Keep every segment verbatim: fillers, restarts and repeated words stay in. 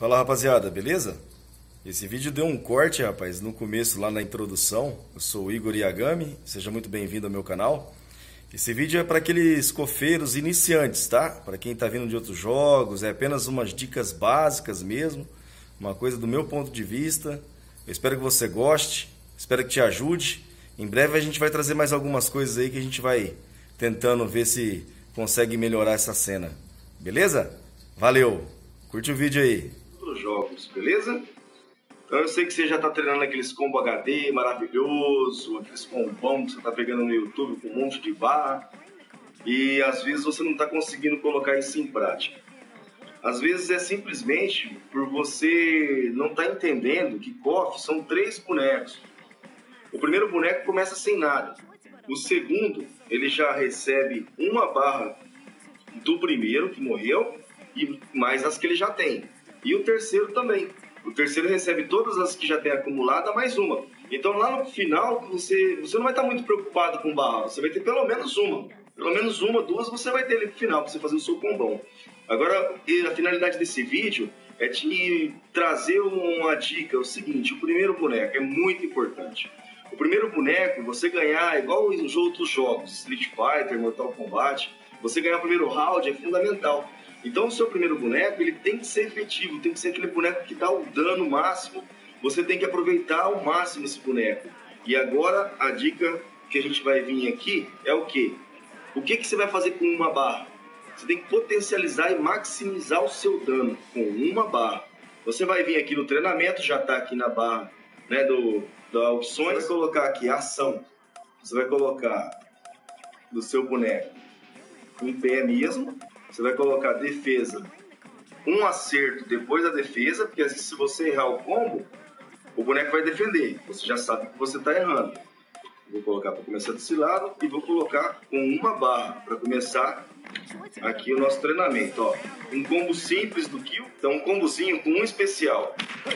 Fala, rapaziada, beleza? Esse vídeo deu um corte, rapaz, no começo, lá na introdução. Eu sou o Igor Yagami, seja muito bem-vindo ao meu canal. Esse vídeo é para aqueles cofeiros iniciantes, tá? Para quem tá vindo de outros jogos, é apenas umas dicas básicas mesmo, uma coisa do meu ponto de vista. Eu espero que você goste, espero que te ajude. Em breve a gente vai trazer mais algumas coisas aí que a gente vai tentando ver se consegue melhorar essa cena. Beleza? Valeu! Curte o vídeo aí. Os jogos, beleza? Então eu sei que você já tá treinando aqueles combo H D maravilhoso, aqueles combão que você tá pegando no YouTube com um monte de barra, e às vezes você não tá conseguindo colocar isso em prática. Às vezes é simplesmente por você não tá entendendo que K O F são três bonecos. O primeiro boneco começa sem nada. O segundo, ele já recebe uma barra do primeiro que morreu e mais as que ele já tem. E o terceiro também. O terceiro recebe todas as que já tem acumulada, mais uma. Então lá no final, você, você não vai estar muito preocupado com barra. Você vai ter pelo menos uma. Pelo menos uma, duas você vai ter ali no final, para você fazer o seu combão. Agora, a finalidade desse vídeo é te trazer uma dica. É o seguinte, o primeiro boneco é muito importante. O primeiro boneco, você ganhar, igual os outros jogos, Street Fighter, Mortal Kombat, você ganhar o primeiro round é fundamental. Então o seu primeiro boneco, ele tem que ser efetivo, tem que ser aquele boneco que dá o dano máximo, você tem que aproveitar ao máximo esse boneco. E agora a dica que a gente vai vir aqui é o quê? O que, que você vai fazer com uma barra? Você tem que potencializar e maximizar o seu dano com uma barra. Você vai vir aqui no treinamento, já está aqui na barra, né, do, da opções, você vai colocar aqui ação, você vai colocar do seu boneco em pé mesmo. Você vai colocar defesa, um acerto depois da defesa, porque se você errar o combo, o boneco vai defender. Você já sabe que você está errando. Vou colocar para começar desse lado e vou colocar com uma barra para começar aqui o nosso treinamento. Ó, um combo simples do kill, então um combozinho com um especial.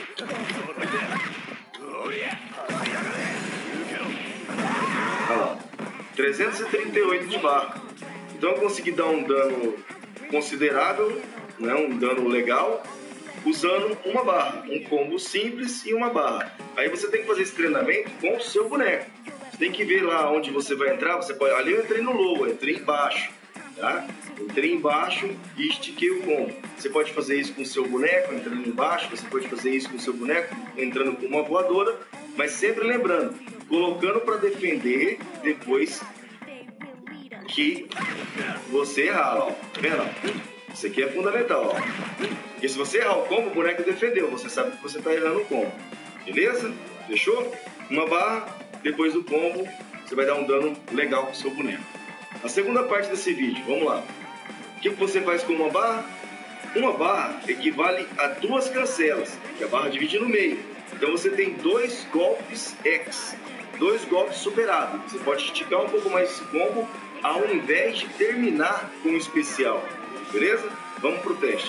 Olha lá, trezentos e trinta e oito de barra. Então eu consegui dar um dano considerável, né, um dano legal, usando uma barra, um combo simples e uma barra. Aí você tem que fazer esse treinamento com o seu boneco. Você tem que ver lá onde você vai entrar. Você pode... Ali eu entrei no low, eu entrei embaixo, tá? Entrei embaixo e estiquei o combo. Você pode fazer isso com o seu boneco, entrando embaixo. Você pode fazer isso com o seu boneco, entrando com uma voadora. Mas sempre lembrando, colocando para defender depois que você errar, ó. Tá vendo? Isso aqui é fundamental, ó. Porque se você errar o combo, o boneco defendeu. Você sabe que você tá errando o combo. Beleza? Fechou? Uma barra, depois do combo, você vai dar um dano legal pro seu boneco. A segunda parte desse vídeo, vamos lá. O que você faz com uma barra? Uma barra equivale a duas cancelas, que a barra divide no meio. Então você tem dois golpes X, dois golpes superados. Você pode esticar um pouco mais esse combo, ao invés de terminar com um especial, beleza? Vamos pro teste.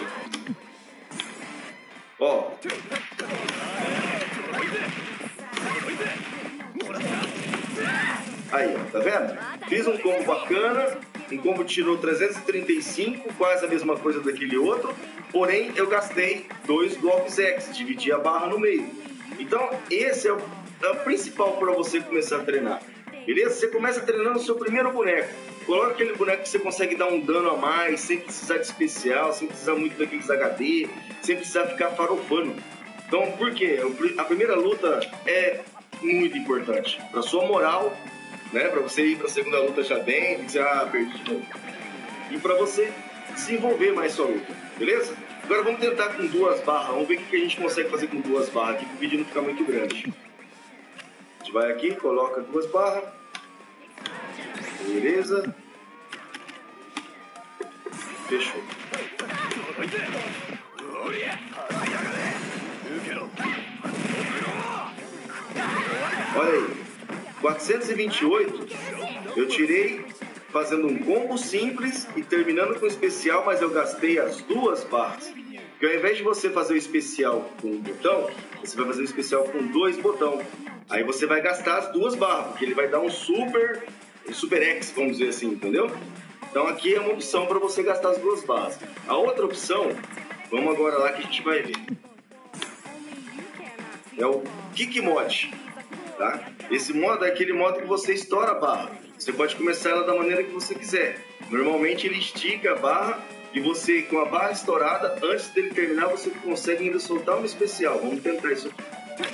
Ó. Aí, ó, tá vendo? Fiz um combo bacana, um combo tirou trezentos e trinta e cinco, quase a mesma coisa daquele outro, porém eu gastei dois golpes X, dividi a barra no meio. Então esse é o, é o principal para você começar a treinar. Beleza? Você começa treinando o seu primeiro boneco. Coloca aquele boneco que você consegue dar um dano a mais, sem precisar de especial, sem precisar muito daqueles H D, sem precisar ficar farofando. Então, por quê? A primeira luta é muito importante para sua moral, né? Para você ir para a segunda luta já bem, dizer, ah, perdi de novo. E para você desenvolver mais sua luta, beleza? Agora vamos tentar com duas barras, vamos ver o que a gente consegue fazer com duas barras aqui, para o vídeo não ficar muito grande. A gente vai aqui, coloca duas barras. Beleza. Fechou. Olha aí. quatrocentos e vinte e oito eu tirei fazendo um combo simples e terminando com o especial, mas eu gastei as duas barras. Porque ao invés de você fazer o especial com um botão, você vai fazer o especial com dois botões. Aí você vai gastar as duas barras, porque ele vai dar um super, um super X, vamos dizer assim, entendeu? Então aqui é uma opção para você gastar as duas barras. A outra opção, vamos agora lá que a gente vai ver. é o Kick Mod, tá? Esse modo é aquele modo que você estoura a barra. Você pode começar ela da maneira que você quiser. Normalmente ele estica a barra e você, com a barra estourada, antes dele terminar, você consegue ainda soltar uma especial. Vamos tentar isso aqui.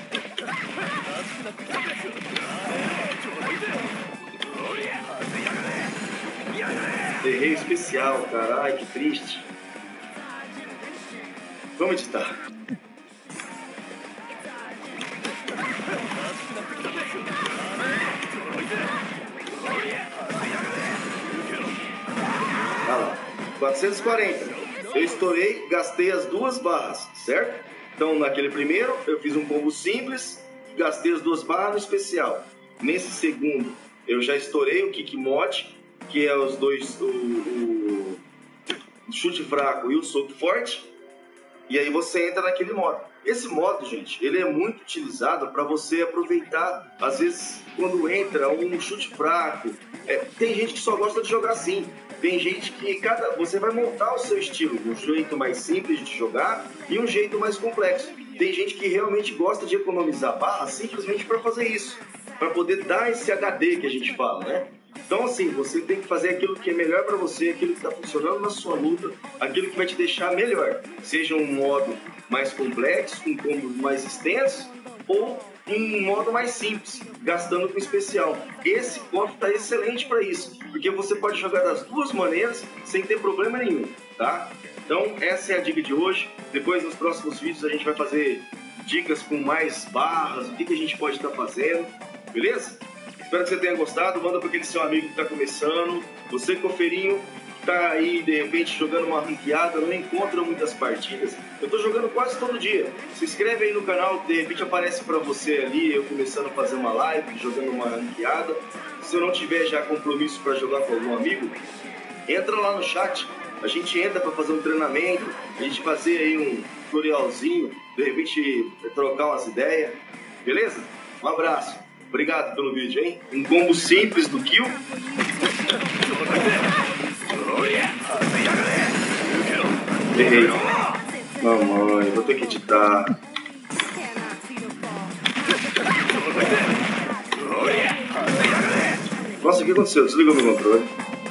Errei especial, caralho, que triste. Vamos editar. Olha lá, quatrocentos e quarenta. Eu estourei, gastei as duas barras, certo? Então, naquele primeiro, eu fiz um combo simples, gastei as duas barras no especial. Nesse segundo, eu já estourei o Kick Mod, que é os dois, o, o, o chute fraco e o soco forte. E aí você entra naquele modo. Esse modo, gente, ele é muito utilizado para você aproveitar, às vezes, quando entra um chute fraco. É, tem gente que só gosta de jogar assim. Tem gente que cada você vai montar o seu estilo, um jeito mais simples de jogar e um jeito mais complexo. Tem gente que realmente gosta de economizar barra simplesmente para fazer isso, para poder dar esse H D que a gente fala, né? Então, assim, você tem que fazer aquilo que é melhor para você, aquilo que está funcionando na sua luta, aquilo que vai te deixar melhor. Seja um modo mais complexo, um combo mais extenso, ou um modo mais simples, gastando com especial. Esse cofre está excelente para isso, porque você pode jogar das duas maneiras sem ter problema nenhum, tá? Então, essa é a dica de hoje. Depois, nos próximos vídeos, a gente vai fazer dicas com mais barras, o que, que a gente pode estar tá fazendo, beleza? Espero que você tenha gostado. Manda para aquele seu amigo que está começando. Você, cofeirinho, está aí de repente jogando uma ranqueada, não encontra muitas partidas. Eu estou jogando quase todo dia. Se inscreve aí no canal, de repente aparece para você ali, eu começando a fazer uma live, jogando uma ranqueada. Se eu não tiver já compromisso para jogar com algum amigo, entra lá no chat. A gente entra para fazer um treinamento, a gente fazer aí um tutorialzinho, de repente trocar umas ideias. Beleza? Um abraço. Obrigado pelo vídeo, hein? Um combo simples do Kill. Errei. Mamãe, vou ter que editar. Nossa, o que aconteceu? Desligou meu controle.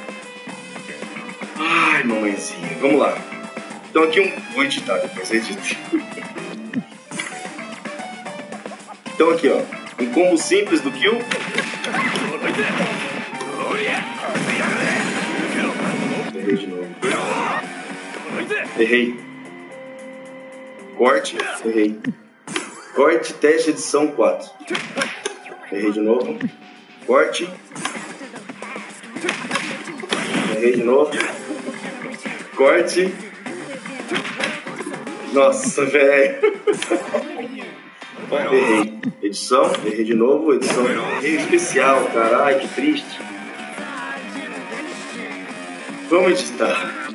Ai, mamãezinha. Vamos lá. Então aqui um... Vou editar depois, edito. Então aqui, ó. Um combo simples do Kill. Errei de novo. Errei. Corte. Errei. Corte, teste, edição quatro. Errei de novo. Corte. Errei de novo. Corte. Nossa, velho. Errei. Edição, errei de novo, edição, errei especial, caralho, que triste. Vamos editar.